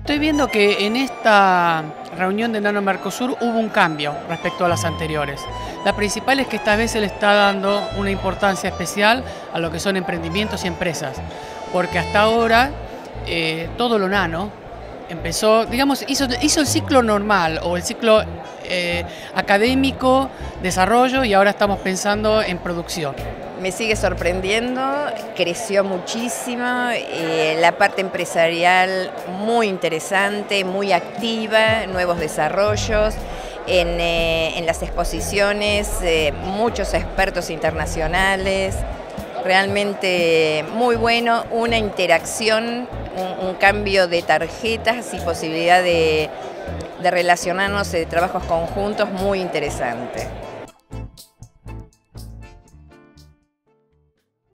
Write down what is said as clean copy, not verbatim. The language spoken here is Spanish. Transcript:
estoy viendo que en esta reunión de Nano Mercosur hubo un cambio respecto a las anteriores. La principal es que esta vez se le está dando una importancia especial a lo que son emprendimientos y empresas, porque hasta ahora todo lo nano empezó, digamos, hizo el ciclo normal o el ciclo académico, desarrollo, y ahora estamos pensando en producción. Me sigue sorprendiendo, creció muchísimo, la parte empresarial muy interesante, muy activa, nuevos desarrollos, en las exposiciones muchos expertos internacionales, realmente muy bueno, una interacción, un cambio de tarjetas y posibilidad de relacionarnos, de trabajos conjuntos muy interesante.